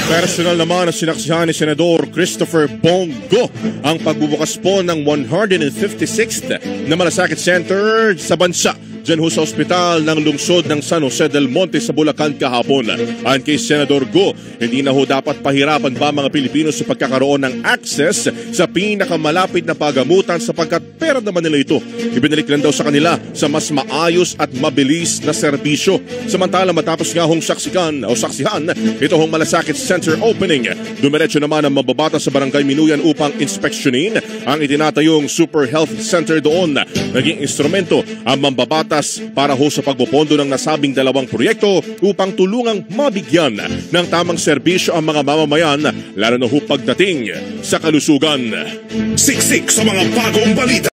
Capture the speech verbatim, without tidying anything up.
Personal naman ang sinaksihan ni Senador Christopher Bongo ang pagbubukas po ng one hundred fifty-sixth na Malasakit Center sa bansa dyan ho sa ospital ng lungsod ng San Jose del Monte sa Bulacan kahapon. Ayon kay Senador Go, hindi na ho dapat pahirapan ba mga Pilipino sa pagkakaroon ng access sa pinakamalapit na pagamutan sapagkat pera naman nila ito. Ibinalik lang daw sa kanila sa mas maayos at mabilis na serbisyo. Samantala matapos nga hong saksikan o saksihan ito hong Malasakit Center opening, dumiretso naman ang mababata sa Barangay Minuyan upang inspeksyonin ang itinatayong Super Health Center doon. Naging instrumento ang mambabata para ho sa pagpopondo ng nasabing dalawang proyekto upang tulungang mabigyan ng tamang serbisyo ang mga mamamayan lalo na ho pagdating sa kalusugan. Siksik sa mga bagong balita.